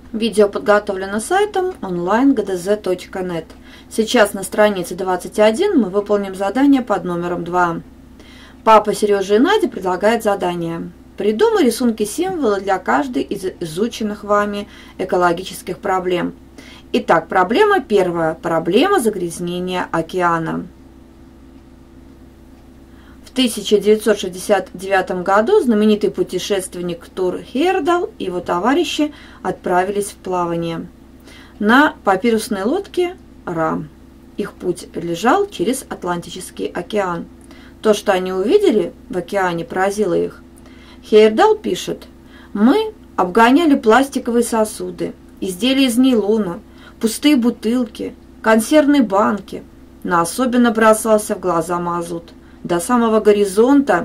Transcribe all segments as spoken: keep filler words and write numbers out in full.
Видео подготовлено сайтом онлайн точка джи ди зет точка нет. Сейчас на странице двадцать один мы выполним задание под номером два. Папа Сережа и Надя предлагают задание. Придумай рисунки-символы для каждой из изученных вами экологических проблем. Итак, проблема первая. Проблема загрязнения океана. В тысяча девятьсот шестьдесят девятом году знаменитый путешественник Тур Хейердал и его товарищи отправились в плавание на папирусной лодке Ра. Их путь лежал через Атлантический океан. То, что они увидели в океане, поразило их. Хейердал пишет: «Мы обгоняли пластиковые сосуды, изделия из нейлона, пустые бутылки, консервные банки, но особенно бросался в глаза мазут. До самого горизонта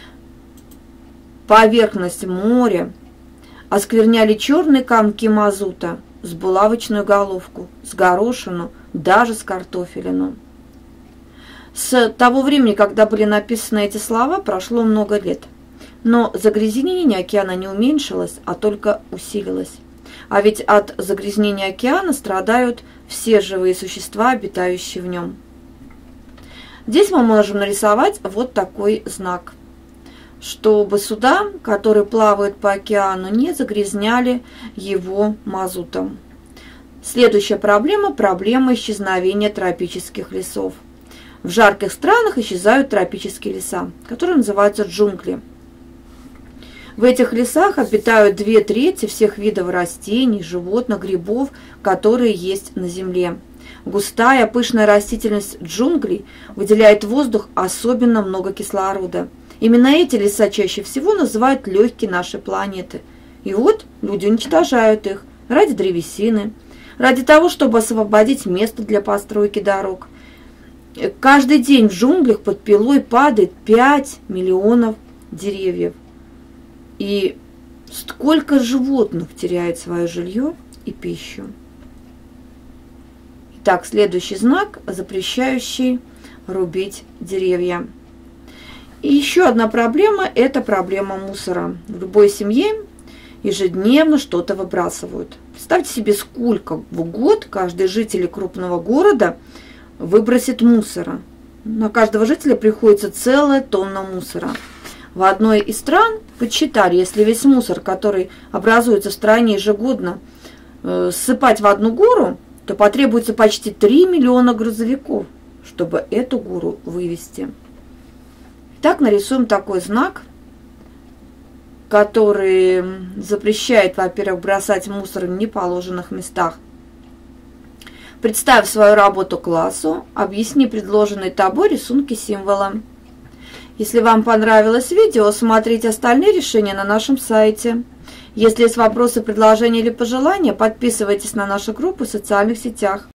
поверхность моря оскверняли черные комки мазута с булавочную головку, с горошину, даже с картофелину». С того времени, когда были написаны эти слова, прошло много лет. Но загрязнение океана не уменьшилось, а только усилилось. А ведь от загрязнения океана страдают все живые существа, обитающие в нем. Здесь мы можем нарисовать вот такой знак, чтобы суда, которые плавают по океану, не загрязняли его мазутом. Следующая проблема – проблема исчезновения тропических лесов. В жарких странах исчезают тропические леса, которые называются джунгли. В этих лесах обитают две трети всех видов растений, животных, грибов, которые есть на Земле. Густая, пышная растительность джунглей выделяет в воздух особенно много кислорода. Именно эти леса чаще всего называют легкие нашей планеты. И вот люди уничтожают их ради древесины, ради того, чтобы освободить место для постройки дорог. Каждый день в джунглях под пилой падает пять миллионов деревьев. И сколько животных теряет свое жилье и пищу. Итак, следующий знак, запрещающий рубить деревья. И еще одна проблема – это проблема мусора. В любой семье ежедневно что-то выбрасывают. Представьте себе, сколько в год каждый житель крупного города выбросит мусора. На каждого жителя приходится целая тонна мусора. В одной из стран подсчитали, если весь мусор, который образуется в стране ежегодно, э, ссыпать в одну гору, то потребуется почти три миллиона грузовиков, чтобы эту гору вывести. Итак, нарисуем такой знак, который запрещает, во-первых, бросать мусор в неположенных местах. Представь свою работу классу, объясни предложенные тобой рисунки символа. Если вам понравилось видео, смотрите остальные решения на нашем сайте. Если есть вопросы, предложения или пожелания, подписывайтесь на нашу группу в социальных сетях.